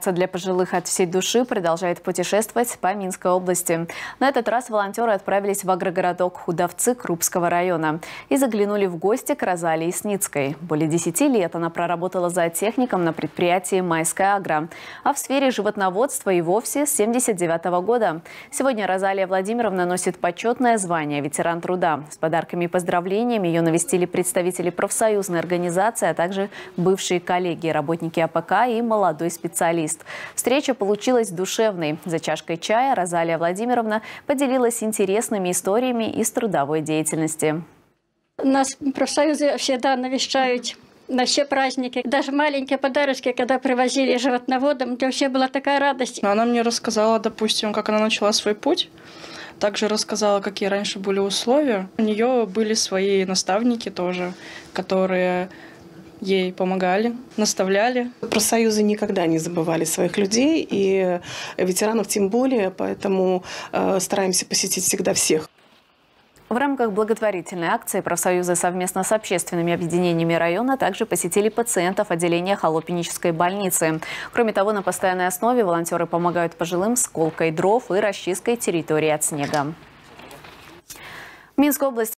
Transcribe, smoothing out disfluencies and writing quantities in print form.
Акция для пожилых от всей души продолжает путешествовать по Минской области. На этот раз волонтеры отправились в агрогородок Худовцы Крупского района и заглянули в гости к Розалии Сницкой. Более 10 лет она проработала зоотехником на предприятии «Майская агро», а в сфере животноводства и вовсе с 1979 года. Сегодня Розалия Владимировна носит почетное звание «Ветеран труда». С подарками и поздравлениями ее навестили представители профсоюзной организации, а также бывшие коллеги, работники АПК и молодой специалист. Встреча получилась душевной. За чашкой чая Розалия Владимировна поделилась интересными историями из трудовой деятельности. Нас профсоюзы всегда навещают на все праздники. Даже маленькие подарочки, когда привозили животноводам, это вообще была такая радость. Она мне рассказала, допустим, как она начала свой путь. Также рассказала, какие раньше были условия. У нее были свои наставники тоже, которые ей помогали, наставляли. Профсоюзы никогда не забывали своих людей, и ветеранов тем более, поэтому стараемся посетить всегда всех. В рамках благотворительной акции профсоюзы совместно с общественными объединениями района также посетили пациентов отделения Холопенической больницы. Кроме того, на постоянной основе волонтеры помогают пожилым с колкой дров и расчисткой территории от снега. Минская область